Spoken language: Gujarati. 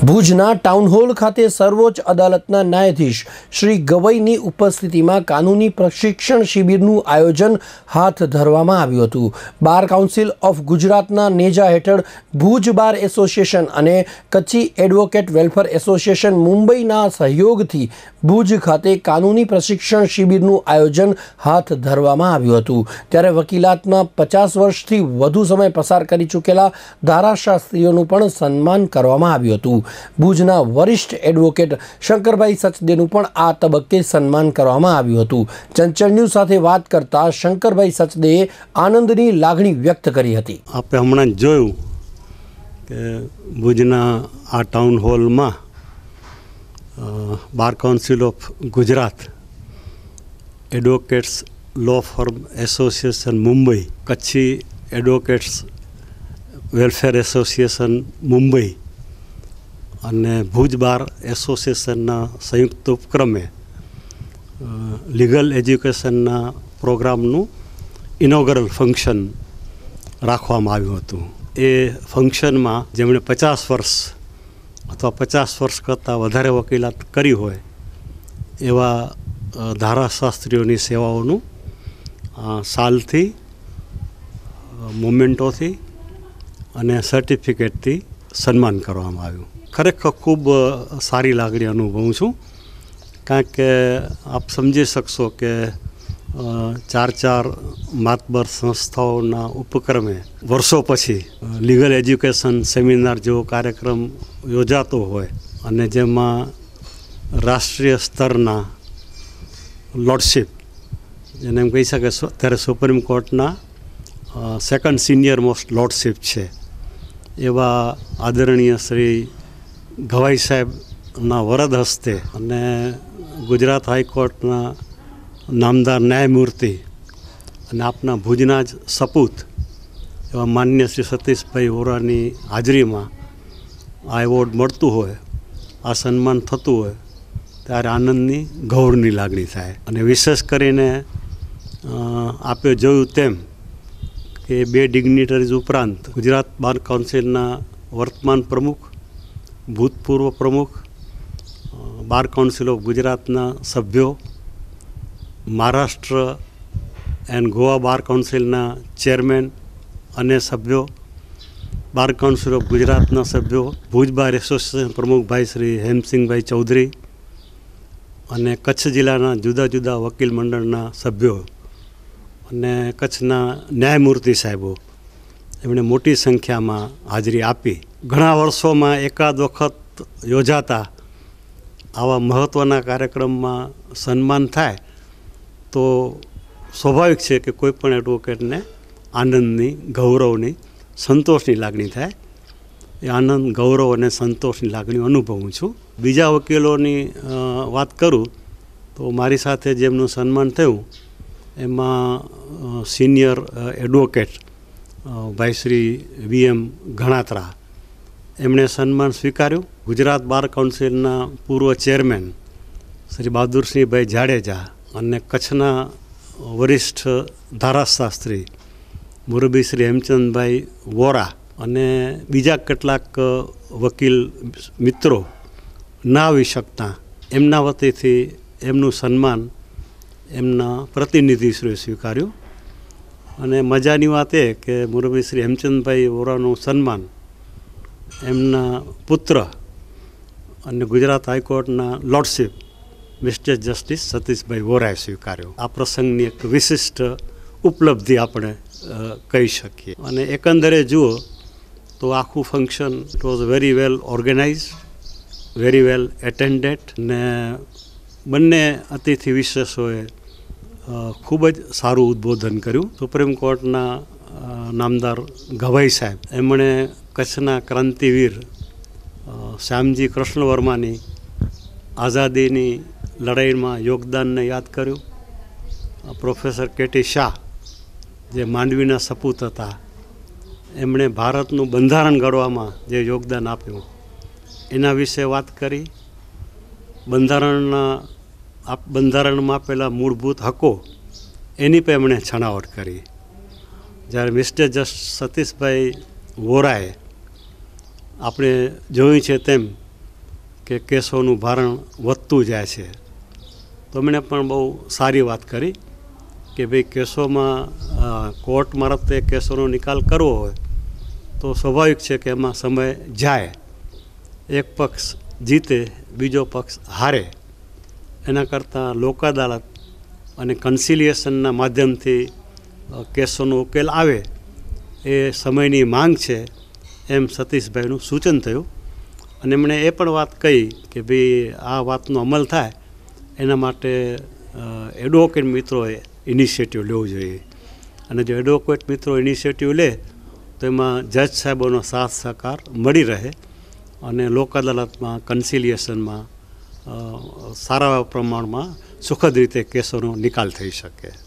ભુજના ટાઉન હોલ ખાતે સર્વોચ્ચ અદાલતના ન્યાયાધીશ શ્રી ગવઈની ઉપસ્થિતિમાં કાનૂની પ્રશિક્ષણ શિબિરનું આયોજન હાથ ધરવામાં આવ્યું હતું। બાર કાઉન્સિલ ઓફ ગુજરાતના નેજા હેઠળ ભુજ બાર એસોસિએશન અને કચ્છી એડવોકેટ વેલફેર એસોસિએશન મુંબઈના સહયોગથી ભુજ ખાતે કાનૂની પ્રશિક્ષણ શિબિરનું આયોજન હાથ ધરવામાં આવ્યું હતું। ત્યારે વકીલાતમાં 50 વર્ષથી વધુ સમય પસાર કરી ચૂકેલા ધારાશાસ્ત્રીઓનું પણ સન્માન કરવામાં આવ્યું હતું। ભુજના વરિષ્ઠ એડવોકેટ શંકરભાઈ સચદેનું પણ આ તબક્કે સન્માન કરવામાં આવ્યું હતું। ચંચળ ન્યૂઝ સાથે વાત કરતા શંકરભાઈ સચદેએ આનંદની લાગણી વ્યક્ત કરી હતી। આપણે હમણાં જોયું કે ભુજના આ ટાઉન હોલમાં Bar Council of Gujarat, Advocates Law Firm Association Mumbai, Kutchi Advocates Welfare Association Mumbai અને ભુજ બાર એસોસિએશનના સંયુક્ત ઉપક્રમે લીગલ એજ્યુકેશનના પ્રોગ્રામનું ઇનોગ્રલ ફંક્શન રાખવામાં આવ્યું હતું। એ ફંક્શનમાં જેમણે 50 વર્ષ અથવા 50 વર્ષ કરતાં વધારે વકીલાત કરી હોય એવા ધારાશાસ્ત્રીઓની સેવાઓનું સાલથી, મોમેન્ટોથી અને સર્ટિફિકેટથી સન્માન કરવામાં આવ્યું। ખરેખર ખૂબ સારી લાગણી અનુભવું છું, કારણ કે આપ સમજી શકશો કે 4 માતબર સંસ્થાઓના ઉપક્રમે વર્ષો પછી લીગલ એજ્યુકેશન સેમિનાર જેવો કાર્યક્રમ યોજાતો હોય અને જેમાં રાષ્ટ્રીય સ્તરના લોર્ડશિપ, જેને એમ કહી શકે ત્યારે સુપ્રીમ કોર્ટના સેકન્ડ સિનિયર મોસ્ટ લોર્ડશિપ છે એવા આદરણીય શ્રી ગવાઈ સાહેબના વરદ હસ્તે અને ગુજરાત હાઈકોર્ટના નામદાર ન્યાયમૂર્તિ અને આપના ભુજના જ સપૂત એવા માન્ય શ્રી સતીશભાઈ વોરાની હાજરીમાં આ એવોર્ડ મળતું હોય, આ સન્માન થતું હોય ત્યારે આનંદની ગૌરવની લાગણી થાય। અને વિશેષ કરીને આપે જોયું તેમ કે 2 ડિગ્નિટરીઝ ઉપરાંત ગુજરાત બાર કાઉન્સિલના વર્તમાન પ્રમુખ, ભૂતપૂર્વ પ્રમુખ, બાર કાઉન્સિલ ઓફ ગુજરાતના સભ્યો, મહારાષ્ટ્ર એન્ડ ગોવા બાર કાઉન્સિલના ચેરમેન અને સભ્યો, બાર કાઉન્સિલ ઓફ ગુજરાતના સભ્યો, ભુજ બાર એસોસિએશન પ્રમુખભાઈ શ્રી હેમસિંહભાઈ ચૌધરી અને કચ્છ જિલ્લાના જુદા જુદા વકીલ મંડળના સભ્યો અને કચ્છના ન્યાયમૂર્તિ સાહેબો, એમણે મોટી સંખ્યામાં હાજરી આપી। ઘણા વર્ષોમાં એકાદ વખત યોજાતા આવા મહત્ત્વના કાર્યક્રમમાં સન્માન થાય તો સ્વાભાવિક છે કે કોઈ પણ એડવોકેટને આનંદની, ગૌરવની, સંતોષની લાગણી થાય। એ આનંદ, ગૌરવ અને સંતોષની લાગણી અનુભવું છું। બીજા વકીલોની વાત કરું તો મારી સાથે જેમનું સન્માન થયું એમાં સિનિયર એડવોકેટ ભાઈ શ્રી VM ઘણાત્રા, એમણે સન્માન સ્વીકાર્યું। ગુજરાત બાર કાઉન્સિલના પૂર્વ ચેરમેન શ્રી બહાદુરસિંહભાઈ જાડેજા અને કચ્છના વરિષ્ઠ ધારાશાસ્ત્રી મુરબી શ્રી હેમચંદભાઈ વોરા અને બીજા કેટલાક વકીલ મિત્રો ના આવી શકતા એમના વતીથી એમનું સન્માન એમના પ્રતિનિધિશ્રીએ સ્વીકાર્યું। અને મજાની વાત એ કે મુરબી શ્રી હેમચંદભાઈ વોરાનું સન્માન એમના પુત્ર અને ગુજરાત હાઈકોર્ટના લોર્ડશિપ મિસ્ટર જસ્ટિસ સતીશભાઈ વોરાએ સ્વીકાર્યો। આ પ્રસંગની એક વિશિષ્ટ ઉપલબ્ધિ આપણે કહી શકીએ। અને એકંદરે જુઓ તો આખું function it was very well organise, very well attended ને બંને અતિથિ વિશેષોએ ખૂબ જ સારું ઉદ્બોધન કર્યું। સુપ્રીમ કોર્ટના નામદાર ગવાઈ સાહેબ, એમણે કચ્છના ક્રાંતિવીર શ્યામજી કૃષ્ણ વર્માની આઝાદીની લડાઈમાં યોગદાનને યાદ કર્યું। પ્રોફેસર KT શાહ, જે માંડવીના સપૂત હતા, એમણે ભારતનું બંધારણ ઘડવામાં જે યોગદાન આપ્યું એના વિશે વાત કરી। બંધારણમાં આપેલા મૂળભૂત હકો એની પણ એમણે છણાવટ કરી। જ્યારે મિસ્ટર સતીશભાઈ વોરાએ આપણે જોયું છે તેમ કે કેસોનું ભારણ વધતું જાય છે. તો એમણે પણ બહુ સારી વાત કરી કે ભાઈ કેસોમાં કોર્ટ મારફતે કેસોનો નિકાલ કરવો હોય તો સ્વાભાવિક છે કે એમાં સમય જાય, એક પક્ષ જીતે બીજો પક્ષ હારે. એના કરતાં લોક અદાલત અને કન્સિલિએશનના માધ્યમથી કેસોનો ઉકેલ આવે એ સમયની માંગ છે, એમ સતીશભાઈનું સૂચન થયું. અને એમણે એ પણ વાત કહી કે ભાઈ આ વાતનો અમલ થાય એના માટે એડવોકેટ મિત્રોએ ઇનિશિયેટિવ લેવો જોઈએ. અને જો એડવોકેટ મિત્રો ઇનિશિયેટિવ લે તો એમાં જજ સાહેબોનો સાથ સહકાર મળી રહે અને લોક અદાલતમાં કન્સિલિએશનમાં સારા પ્રમાણમાં સુખદ રીતે કેસોનો નિકાલ થઈ શકે.